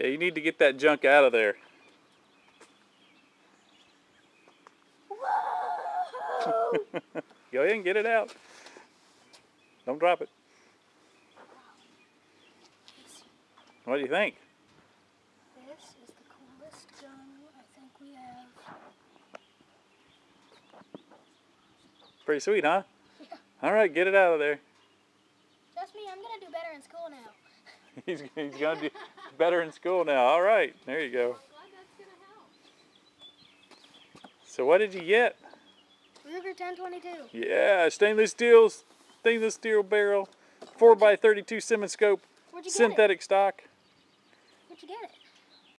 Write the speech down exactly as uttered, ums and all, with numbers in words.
you need to get that junk out of there. Whoa! Go ahead and get it out. Don't drop it. What do you think? This is the coolest gun I think we have. Pretty sweet, huh? Yeah. All right, get it out of there. Trust me, I'm going to do better in school now. he's he's going to do better in school now. All right, there you go. I'm glad that's going to help. So what did you get? Ruger ten twenty-two. Yeah, stainless steel, stainless steel barrel, four by thirty-two Simmons scope, Where'd you get synthetic stock. it? Where'd you get it?